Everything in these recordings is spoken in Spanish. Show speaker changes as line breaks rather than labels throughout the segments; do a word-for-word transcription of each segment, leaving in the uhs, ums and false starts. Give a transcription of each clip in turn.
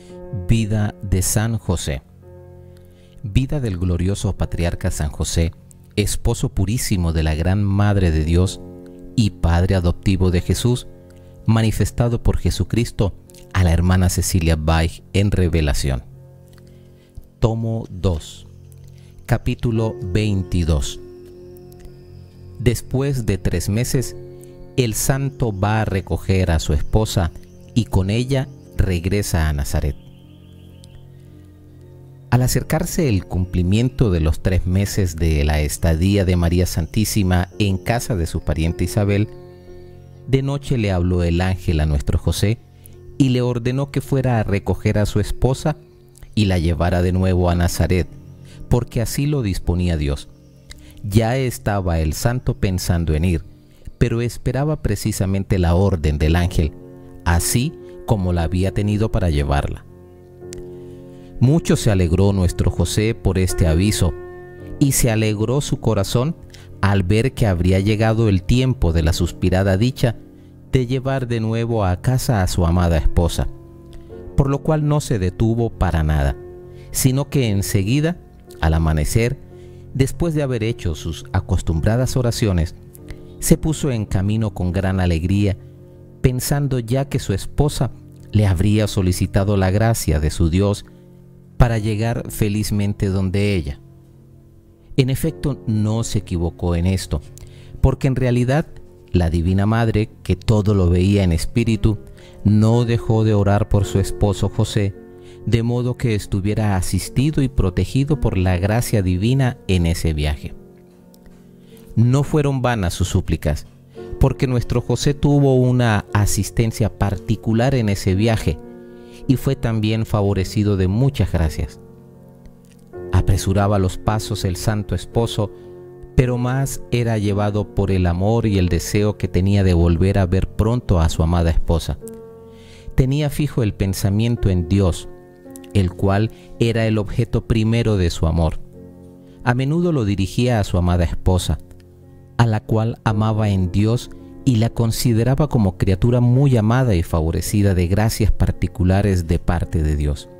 Vida de San José. Vida del glorioso patriarca San José, esposo purísimo de la gran Madre de Dios y padre adoptivo de Jesús, manifestado por Jesucristo a la hermana Cecilia Baig en Revelación. Tomo dos, capítulo veintidós. Después de tres meses, el santo va a recoger a su esposa y con ella regresa a Nazaret. Al acercarse el cumplimiento de los tres meses de la estadía de María Santísima en casa de su pariente Isabel, de noche le habló el ángel a nuestro José y le ordenó que fuera a recoger a su esposa y la llevara de nuevo a Nazaret, porque así lo disponía Dios. Ya estaba el santo pensando en ir, pero esperaba precisamente la orden del ángel, así como la había tenido para llevarla. Mucho se alegró nuestro José por este aviso, y se alegró su corazón al ver que habría llegado el tiempo de la suspirada dicha de llevar de nuevo a casa a su amada esposa, por lo cual no se detuvo para nada, sino que enseguida, al amanecer, después de haber hecho sus acostumbradas oraciones, se puso en camino con gran alegría, pensando ya que su esposa le habría solicitado la gracia de su Dios para llegar felizmente donde ella. En efecto, no se equivocó en esto, porque en realidad la Divina Madre, que todo lo veía en espíritu, no dejó de orar por su esposo José, de modo que estuviera asistido y protegido por la gracia divina en ese viaje. No fueron vanas sus súplicas, porque nuestro José tuvo una asistencia particular en ese viaje y fue también favorecido de muchas gracias. Apresuraba los pasos el santo esposo, pero más era llevado por el amor y el deseo que tenía de volver a ver pronto a su amada esposa. Tenía fijo el pensamiento en Dios, el cual era el objeto primero de su amor. A menudo lo dirigía a su amada esposa, a la cual amaba en Dios y la consideraba como criatura muy amada y favorecida de gracias particulares de parte de Dios.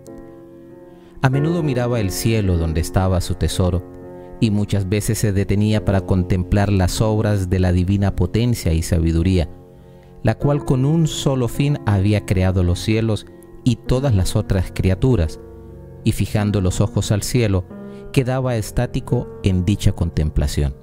A menudo miraba el cielo donde estaba su tesoro, y muchas veces se detenía para contemplar las obras de la divina potencia y sabiduría, la cual con un solo fin había creado los cielos y todas las otras criaturas, y fijando los ojos al cielo, quedaba estático en dicha contemplación.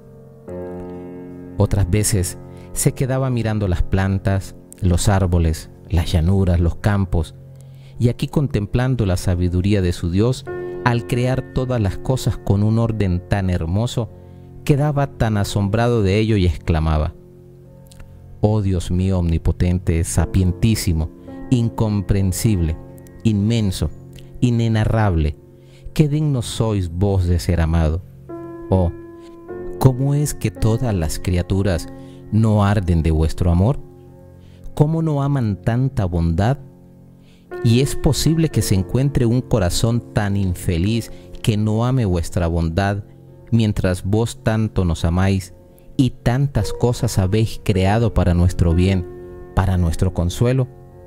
Otras veces se quedaba mirando las plantas, los árboles, las llanuras, los campos, y aquí contemplando la sabiduría de su Dios, al crear todas las cosas con un orden tan hermoso, quedaba tan asombrado de ello y exclamaba: «Oh Dios mío omnipotente, sapientísimo, incomprensible, inmenso, inenarrable, qué dignos sois vos de ser amado. Oh, ¿cómo es que todas las criaturas no arden de vuestro amor? ¿Cómo no aman tanta bondad? ¿Y es posible que se encuentre un corazón tan infeliz que no ame vuestra bondad, mientras vos tanto nos amáis y tantas cosas habéis creado para nuestro bien, para nuestro consuelo?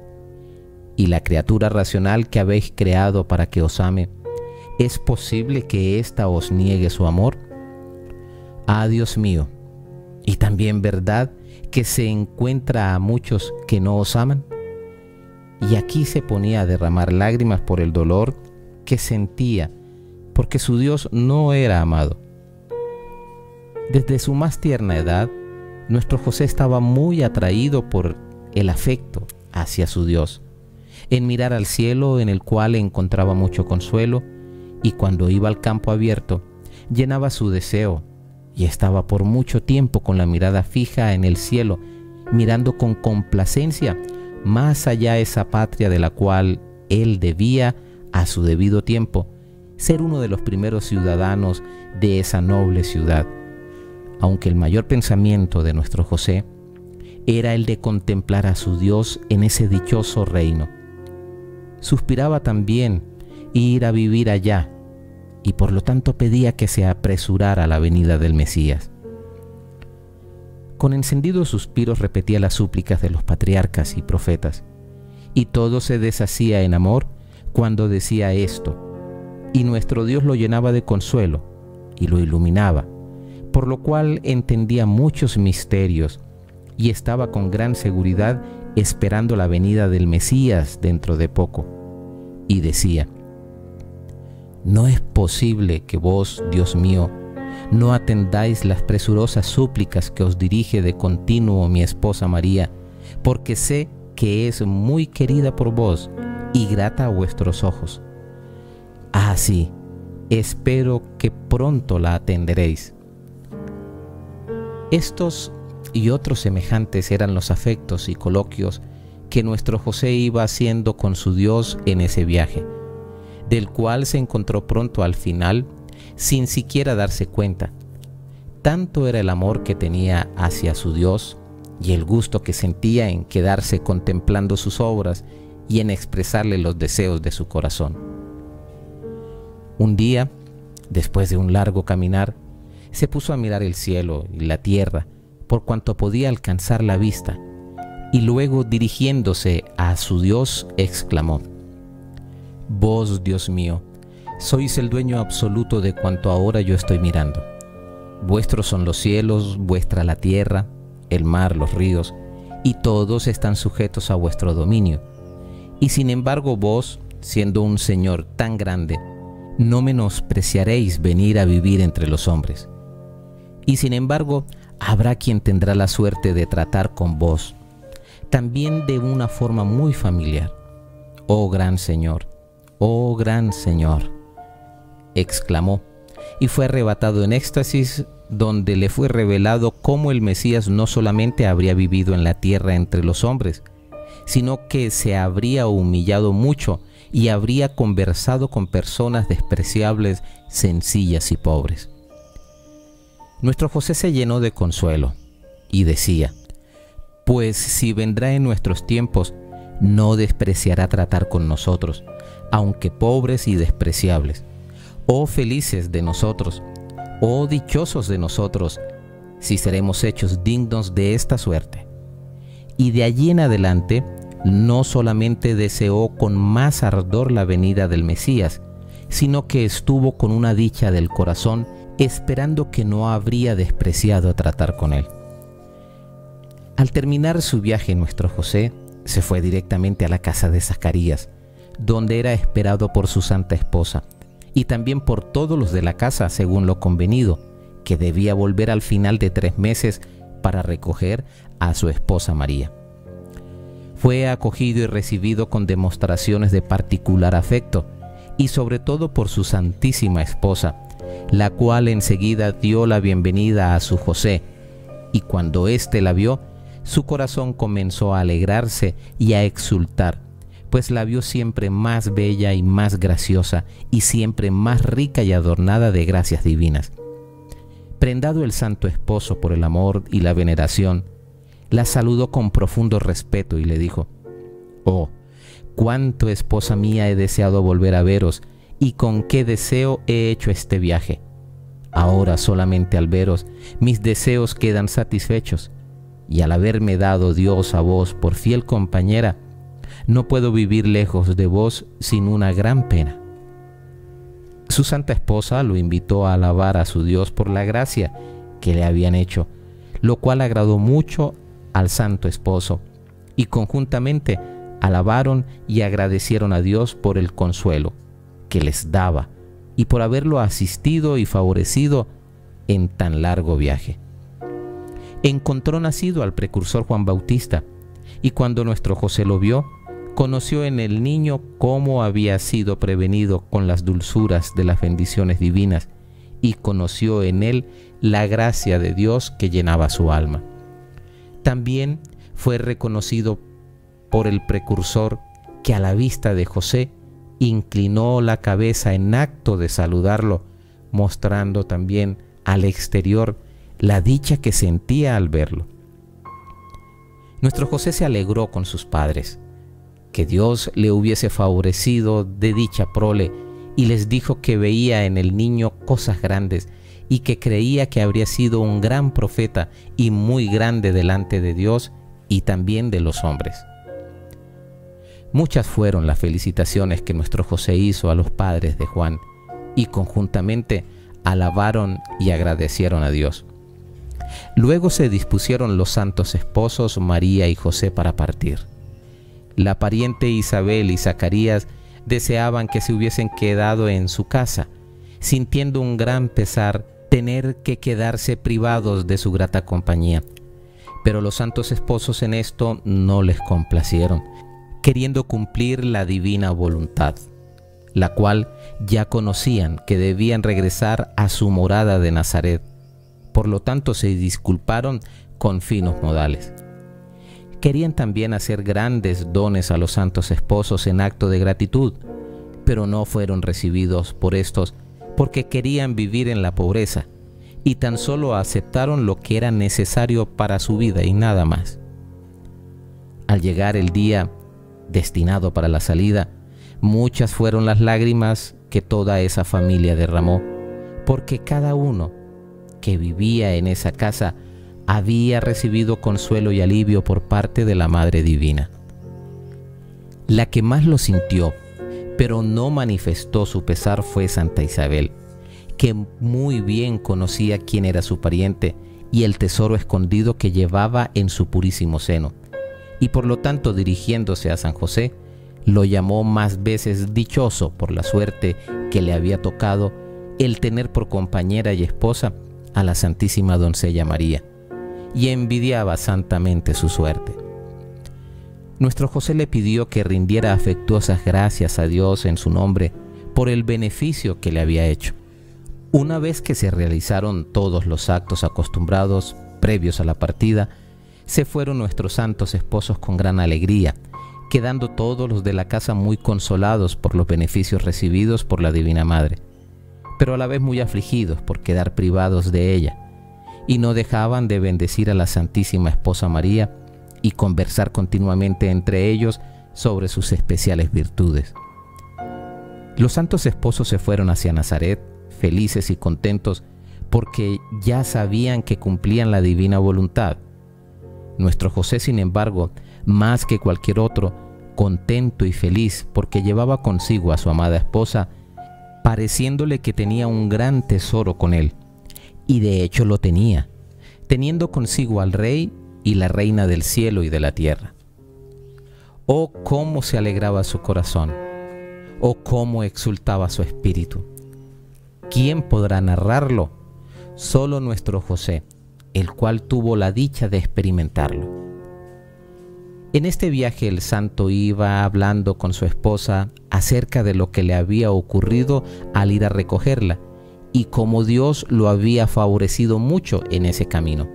Y la criatura racional que habéis creado para que os ame, ¿es posible que ésta os niegue su amor? Ah, Dios mío, ¿y también verdad que se encuentra a muchos que no os aman?». Y aquí se ponía a derramar lágrimas por el dolor que sentía, porque su Dios no era amado. Desde su más tierna edad, nuestro José estaba muy atraído por el afecto hacia su Dios, en mirar al cielo, en el cual encontraba mucho consuelo, y cuando iba al campo abierto, llenaba su deseo, y estaba por mucho tiempo con la mirada fija en el cielo, mirando con complacencia más allá esa patria de la cual él debía, a su debido tiempo, ser uno de los primeros ciudadanos de esa noble ciudad. Aunque el mayor pensamiento de nuestro José era el de contemplar a su Dios en ese dichoso reino. Suspiraba también ir a vivir allá, y por lo tanto pedía que se apresurara la venida del Mesías. Con encendidos suspiros repetía las súplicas de los patriarcas y profetas, y todo se deshacía en amor cuando decía esto, y nuestro Dios lo llenaba de consuelo y lo iluminaba, por lo cual entendía muchos misterios y estaba con gran seguridad esperando la venida del Mesías dentro de poco. Y decía: no es posible que vos, Dios mío, no atendáis las presurosas súplicas que os dirige de continuo mi esposa María, porque sé que es muy querida por vos y grata a vuestros ojos. Ah, sí, espero que pronto la atenderéis. Estos y otros semejantes eran los afectos y coloquios que nuestro José iba haciendo con su Dios en ese viaje, del cual se encontró pronto al final sin siquiera darse cuenta. Tanto era el amor que tenía hacia su Dios y el gusto que sentía en quedarse contemplando sus obras y en expresarle los deseos de su corazón. Un día, después de un largo caminar, se puso a mirar el cielo y la tierra por cuanto podía alcanzar la vista, y luego dirigiéndose a su Dios exclamó: vos, Dios mío, sois el dueño absoluto de cuanto ahora yo estoy mirando. Vuestros son los cielos, vuestra la tierra, el mar, los ríos, y todos están sujetos a vuestro dominio. Y sin embargo vos, siendo un Señor tan grande, no menospreciaréis venir a vivir entre los hombres. Y sin embargo, habrá quien tendrá la suerte de tratar con vos, también de una forma muy familiar. Oh gran Señor, oh gran Señor, exclamó, y fue arrebatado en éxtasis, donde le fue revelado cómo el Mesías no solamente habría vivido en la tierra entre los hombres, sino que se habría humillado mucho y habría conversado con personas despreciables, sencillas y pobres. Nuestro José se llenó de consuelo y decía: pues si vendrá en nuestros tiempos, no despreciará tratar con nosotros, aunque pobres y despreciables. Oh felices de nosotros, oh dichosos de nosotros, si seremos hechos dignos de esta suerte. Y de allí en adelante, no solamente deseó con más ardor la venida del Mesías, sino que estuvo con una dicha del corazón, esperando que no habría despreciado tratar con él. Al terminar su viaje, nuestro José se fue directamente a la casa de Zacarías, donde era esperado por su santa esposa, y también por todos los de la casa, según lo convenido, que debía volver al final de tres meses para recoger a su esposa María. Fue acogido y recibido con demostraciones de particular afecto, y sobre todo por su santísima esposa, la cual enseguida dio la bienvenida a su José, y cuando éste la vio, su corazón comenzó a alegrarse y a exultar, pues la vio siempre más bella y más graciosa, y siempre más rica y adornada de gracias divinas. Prendado el santo esposo por el amor y la veneración, la saludó con profundo respeto y le dijo: oh, cuánto, esposa mía, he deseado volver a veros, y con qué deseo he hecho este viaje. Ahora solamente al veros, mis deseos quedan satisfechos, y al haberme dado Dios a vos por fiel compañera, no puedo vivir lejos de vos sin una gran pena. Su santa esposa lo invitó a alabar a su Dios por la gracia que le habían hecho, lo cual agradó mucho al santo esposo, y conjuntamente alabaron y agradecieron a Dios por el consuelo que les daba y por haberlo asistido y favorecido en tan largo viaje. Encontró nacido al precursor Juan Bautista, y cuando nuestro José lo vio, conoció en el niño cómo había sido prevenido con las dulzuras de las bendiciones divinas, y conoció en él la gracia de Dios que llenaba su alma. También fue reconocido por el precursor, que a la vista de José inclinó la cabeza en acto de saludarlo, mostrando también al exterior la dicha que sentía al verlo. Nuestro José se alegró con sus padres, que Dios le hubiese favorecido de dicha prole, y les dijo que veía en el niño cosas grandes, y que creía que habría sido un gran profeta y muy grande delante de Dios y también de los hombres. Muchas fueron las felicitaciones que nuestro José hizo a los padres de Juan, y conjuntamente alabaron y agradecieron a Dios. Luego se dispusieron los santos esposos María y José para partir. La pariente Isabel y Zacarías deseaban que se hubiesen quedado en su casa, sintiendo un gran pesar tener que quedarse privados de su grata compañía. Pero los santos esposos en esto no les complacieron, queriendo cumplir la divina voluntad, la cual ya conocían que debían regresar a su morada de Nazaret. Por lo tanto se disculparon con finos modales. Querían también hacer grandes dones a los santos esposos en acto de gratitud, pero no fueron recibidos por estos porque querían vivir en la pobreza y tan solo aceptaron lo que era necesario para su vida y nada más. Al llegar el día destinado para la salida, muchas fueron las lágrimas que toda esa familia derramó, porque cada uno que vivía en esa casa había recibido consuelo y alivio por parte de la Madre Divina. La que más lo sintió, pero no manifestó su pesar, fue Santa Isabel, que muy bien conocía quién era su pariente y el tesoro escondido que llevaba en su purísimo seno, y por lo tanto, dirigiéndose a San José, lo llamó más veces dichoso por la suerte que le había tocado el tener por compañera y esposa a la Santísima Doncella María, y envidiaba santamente su suerte. Nuestro José le pidió que rindiera afectuosas gracias a Dios en su nombre por el beneficio que le había hecho. Una vez que se realizaron todos los actos acostumbrados previos a la partida, se fueron nuestros santos esposos con gran alegría, quedando todos los de la casa muy consolados por los beneficios recibidos por la Divina Madre, pero a la vez muy afligidos por quedar privados de ella, y no dejaban de bendecir a la Santísima Esposa María y conversar continuamente entre ellos sobre sus especiales virtudes. Los santos esposos se fueron hacia Nazaret, felices y contentos, porque ya sabían que cumplían la divina voluntad. Nuestro José, sin embargo, más que cualquier otro, contento y feliz porque llevaba consigo a su amada esposa, pareciéndole que tenía un gran tesoro con él, y de hecho lo tenía, teniendo consigo al Rey y la Reina del cielo y de la tierra. Oh, cómo se alegraba su corazón, oh, cómo exultaba su espíritu. ¿Quién podrá narrarlo? Solo nuestro José, el cual tuvo la dicha de experimentarlo. En este viaje el santo iba hablando con su esposa acerca de lo que le había ocurrido al ir a recogerla y cómo Dios lo había favorecido mucho en ese camino.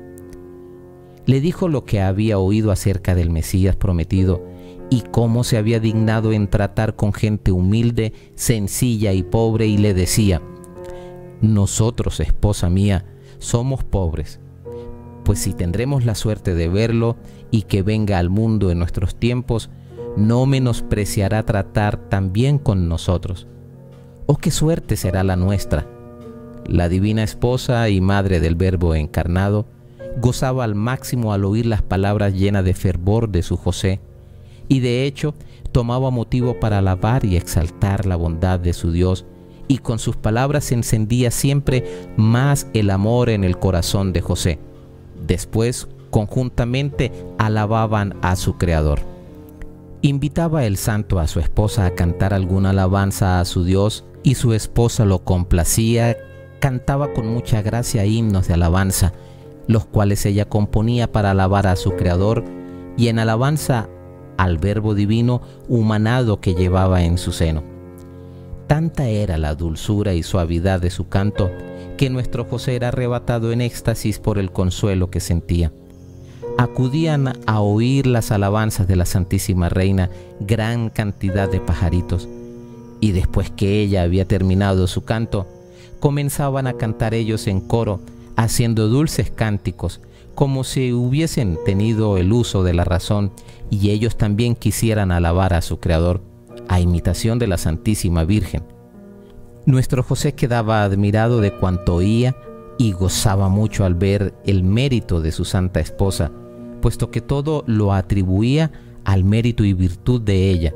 Le dijo lo que había oído acerca del Mesías prometido y cómo se había dignado en tratar con gente humilde, sencilla y pobre, y le decía: nosotros, esposa mía, somos pobres, pues si tendremos la suerte de verlo y que venga al mundo en nuestros tiempos, no menospreciará tratar también con nosotros. ¡Oh, qué suerte será la nuestra! La divina esposa y madre del Verbo encarnado gozaba al máximo al oír las palabras llenas de fervor de su José, y de hecho tomaba motivo para alabar y exaltar la bondad de su Dios, y con sus palabras se encendía siempre más el amor en el corazón de José. Después, conjuntamente alababan a su Creador. Invitaba el santo a su esposa a cantar alguna alabanza a su Dios, y su esposa lo complacía, cantaba con mucha gracia himnos de alabanza, los cuales ella componía para alabar a su Creador y en alabanza al Verbo Divino humanado que llevaba en su seno. Tanta era la dulzura y suavidad de su canto que nuestro José era arrebatado en éxtasis por el consuelo que sentía. Acudían a oír las alabanzas de la Santísima Reina gran cantidad de pajaritos, y después que ella había terminado su canto, comenzaban a cantar ellos en coro, haciendo dulces cánticos, como si hubiesen tenido el uso de la razón y ellos también quisieran alabar a su Creador, a imitación de la Santísima Virgen. Nuestro José quedaba admirado de cuanto oía y gozaba mucho al ver el mérito de su santa esposa, puesto que todo lo atribuía al mérito y virtud de ella,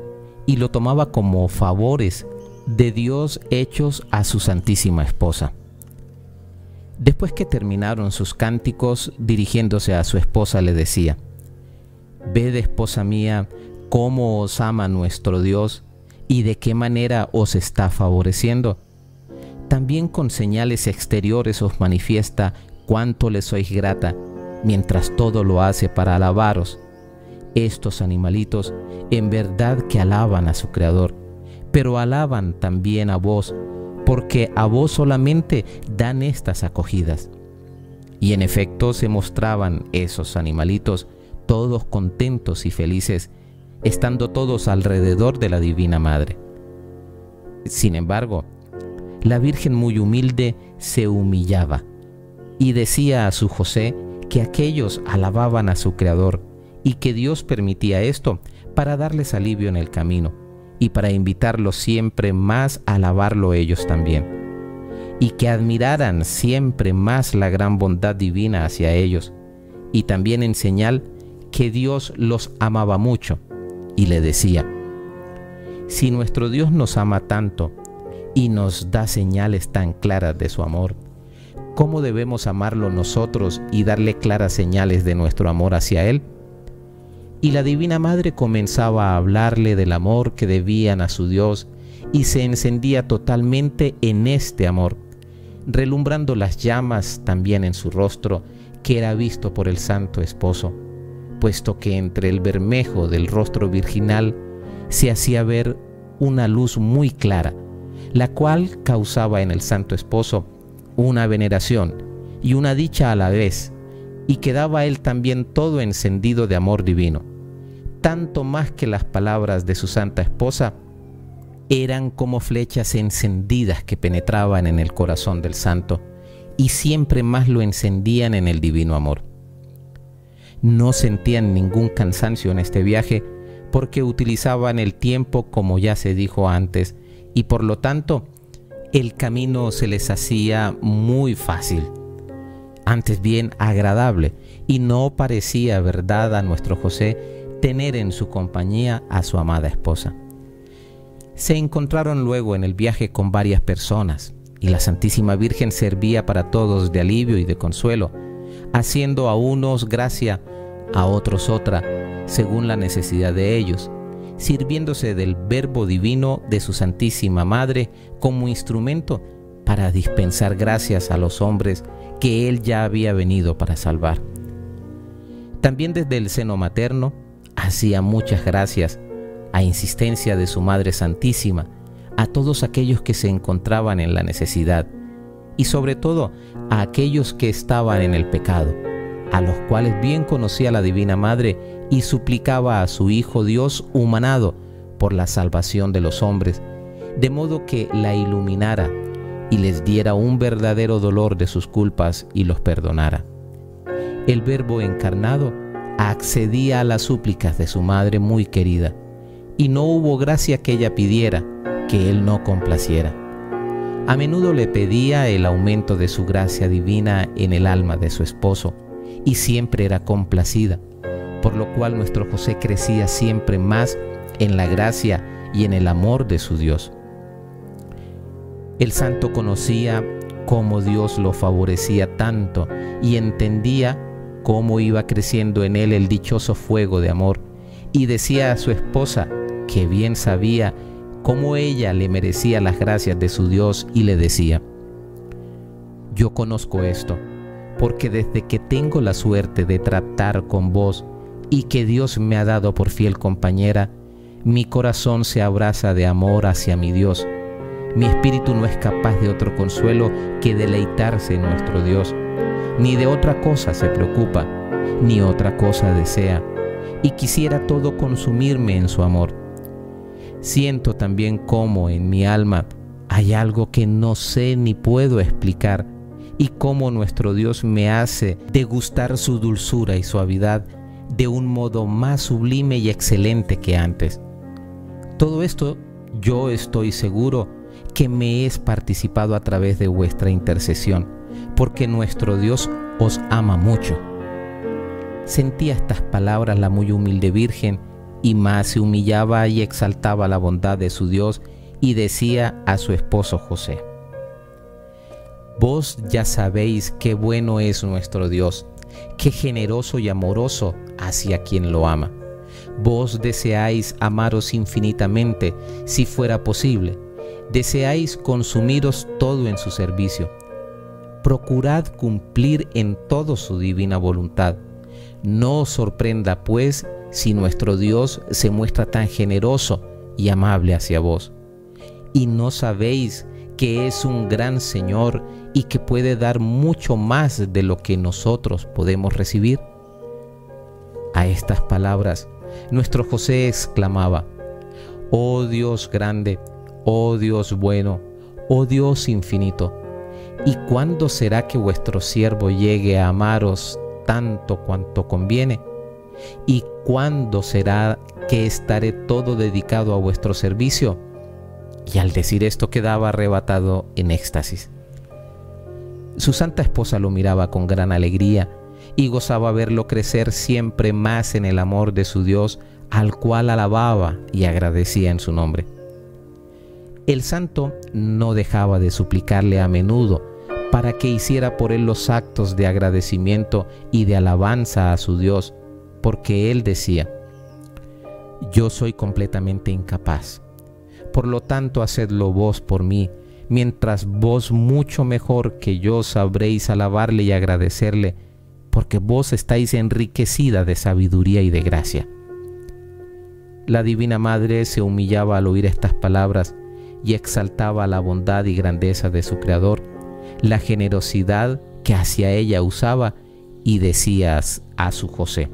y lo tomaba como favores de Dios hechos a su Santísima Esposa. Después que terminaron sus cánticos, dirigiéndose a su esposa le decía: «Ved, esposa mía, cómo os ama nuestro Dios y de qué manera os está favoreciendo. También con señales exteriores os manifiesta cuánto le sois grata, mientras todo lo hace para alabaros. Estos animalitos en verdad que alaban a su Creador, pero alaban también a vos, porque a vos solamente dan estas acogidas». Y en efecto se mostraban esos animalitos todos contentos y felices, estando todos alrededor de la Divina Madre. Sin embargo, la Virgen muy humilde se humillaba y decía a su José que aquellos alababan a su Creador y que Dios permitía esto para darles alivio en el camino y para invitarlos siempre más a alabarlo ellos también, y que admiraran siempre más la gran bondad divina hacia ellos, y también en señal que Dios los amaba mucho, y le decía: «Si nuestro Dios nos ama tanto y nos da señales tan claras de su amor, ¿cómo debemos amarlo nosotros y darle claras señales de nuestro amor hacia Él?». Y la Divina Madre comenzaba a hablarle del amor que debían a su Dios y se encendía totalmente en este amor, relumbrando las llamas también en su rostro, que era visto por el Santo Esposo, puesto que entre el bermejo del rostro virginal se hacía ver una luz muy clara, la cual causaba en el Santo Esposo una veneración y una dicha a la vez, y quedaba él también todo encendido de amor divino, tanto más que las palabras de su Santa Esposa eran como flechas encendidas que penetraban en el corazón del santo y siempre más lo encendían en el divino amor. No sentían ningún cansancio en este viaje porque utilizaban el tiempo, como ya se dijo antes, y por lo tanto el camino se les hacía muy fácil, antes bien agradable, y no parecía verdad a nuestro José tener en su compañía a su amada esposa. Se encontraron luego en el viaje con varias personas, y la Santísima Virgen servía para todos de alivio y de consuelo, haciendo a unos gracia, a otros otra, según la necesidad de ellos, sirviéndose del Verbo Divino de su Santísima Madre como instrumento para dispensar gracias a los hombres que Él ya había venido para salvar. También desde el seno materno hacía muchas gracias, a insistencia de su Madre Santísima, a todos aquellos que se encontraban en la necesidad, y sobre todo a aquellos que estaban en el pecado, a los cuales bien conocía la Divina Madre y suplicaba a su Hijo Dios humanado por la salvación de los hombres, de modo que la iluminara y les diera un verdadero dolor de sus culpas y los perdonara. El Verbo encarnado accedía a las súplicas de su Madre muy querida, y no hubo gracia que ella pidiera que Él no complaciera. A menudo le pedía el aumento de su gracia divina en el alma de su esposo, y siempre era complacida, por lo cual nuestro José crecía siempre más en la gracia y en el amor de su Dios. El santo conocía cómo Dios lo favorecía tanto y entendía cómo iba creciendo en él el dichoso fuego de amor, y decía a su esposa que bien sabía cómo ella le merecía las gracias de su Dios, y le decía: «Yo conozco esto, porque desde que tengo la suerte de tratar con vos y que Dios me ha dado por fiel compañera, mi corazón se abraza de amor hacia mi Dios. Mi espíritu no es capaz de otro consuelo que deleitarse en nuestro Dios, ni de otra cosa se preocupa, ni otra cosa desea, y quisiera todo consumirme en su amor. Siento también cómo en mi alma hay algo que no sé ni puedo explicar, y cómo nuestro Dios me hace degustar su dulzura y suavidad de un modo más sublime y excelente que antes. Todo esto yo estoy seguro que me es participado a través de vuestra intercesión, porque nuestro Dios os ama mucho». Sentía estas palabras la muy humilde Virgen y más se humillaba y exaltaba la bondad de su Dios y decía a su esposo José: Vos ya sabéis qué bueno es nuestro Dios, qué generoso y amoroso hacia quien lo ama. Vos deseáis amaros infinitamente, si fuera posible. Deseáis consumiros todo en su servicio. Procurad cumplir en todo su divina voluntad. No os sorprenda, pues, si nuestro Dios se muestra tan generoso y amable hacia vos. ¿Y no sabéis que es un gran Señor y que puede dar mucho más de lo que nosotros podemos recibir? A estas palabras, nuestro José exclamaba: Oh Dios grande, oh Dios bueno, oh Dios infinito, ¿y cuándo será que vuestro siervo llegue a amaros tanto cuanto conviene? ¿Y cuándo será que estaré todo dedicado a vuestro servicio? Y al decir esto quedaba arrebatado en éxtasis. Su santa esposa lo miraba con gran alegría y gozaba verlo crecer siempre más en el amor de su Dios, al cual alababa y agradecía en su nombre. El santo no dejaba de suplicarle a menudo para que hiciera por él los actos de agradecimiento y de alabanza a su Dios, porque él decía: Yo soy completamente incapaz. Por lo tanto, hacedlo vos por mí, mientras vos mucho mejor que yo sabréis alabarle y agradecerle, porque vos estáis enriquecida de sabiduría y de gracia. La Divina Madre se humillaba al oír estas palabras y exaltaba la bondad y grandeza de su Creador, la generosidad que hacia ella usaba, y decía a su José: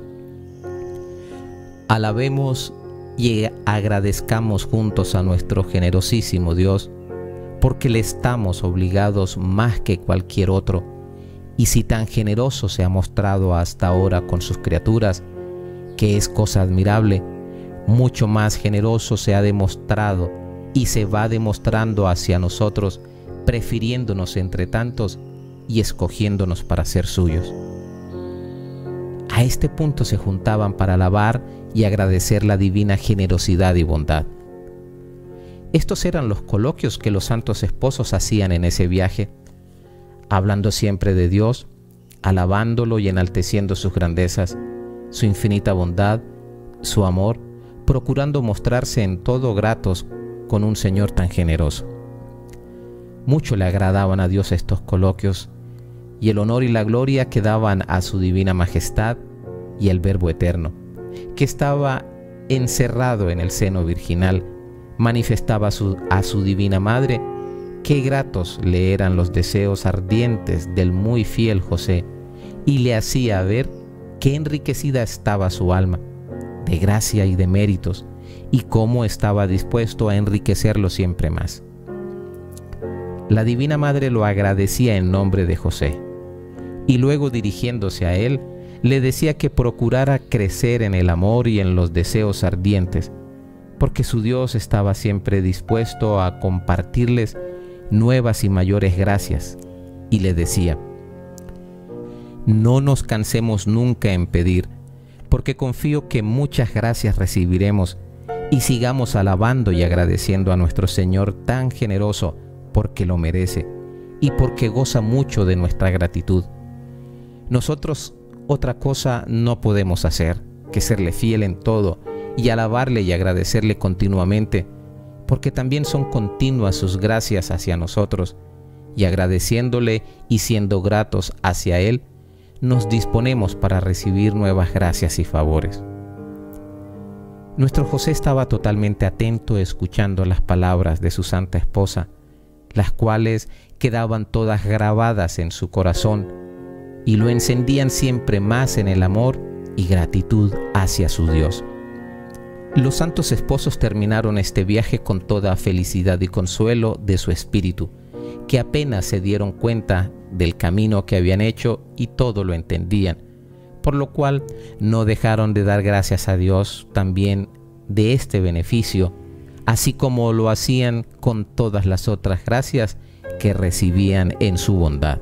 Alabemos y agradezcamos juntos a nuestro generosísimo Dios, porque le estamos obligados más que cualquier otro, y si tan generoso se ha mostrado hasta ahora con sus criaturas, que es cosa admirable, mucho más generoso se ha demostrado y se va demostrando hacia nosotros, prefiriéndonos entre tantos y escogiéndonos para ser suyos. A este punto se juntaban para alabar y agradecer la divina generosidad y bondad. Estos eran los coloquios que los santos esposos hacían en ese viaje, hablando siempre de Dios, alabándolo y enalteciendo sus grandezas, su infinita bondad, su amor, procurando mostrarse en todo gratos con un Señor tan generoso. Mucho le agradaban a Dios estos coloquios, y el honor y la gloria que daban a su divina majestad y el Verbo eterno, que estaba encerrado en el seno virginal, manifestaba a su, a su divina madre qué gratos le eran los deseos ardientes del muy fiel José, y le hacía ver qué enriquecida estaba su alma de gracia y de méritos, y cómo estaba dispuesto a enriquecerlo siempre más. La Divina Madre lo agradecía en nombre de José, y luego, dirigiéndose a él, le decía que procurara crecer en el amor y en los deseos ardientes, porque su Dios estaba siempre dispuesto a compartirles nuevas y mayores gracias, y le decía: No nos cansemos nunca en pedir, porque confío que muchas gracias recibiremos, y sigamos alabando y agradeciendo a nuestro Señor tan generoso, porque lo merece, y porque goza mucho de nuestra gratitud. Nosotros otra cosa no podemos hacer que serle fiel en todo, y alabarle y agradecerle continuamente, porque también son continuas sus gracias hacia nosotros, y agradeciéndole y siendo gratos hacia Él, nos disponemos para recibir nuevas gracias y favores. Nuestro José estaba totalmente atento escuchando las palabras de su santa esposa, las cuales quedaban todas grabadas en su corazón y lo encendían siempre más en el amor y gratitud hacia su Dios. Los santos esposos terminaron este viaje con toda felicidad y consuelo de su espíritu, que apenas se dieron cuenta del camino que habían hecho y todo lo entendían, por lo cual no dejaron de dar gracias a Dios también de este beneficio, así como lo hacían con todas las otras gracias que recibían en su bondad.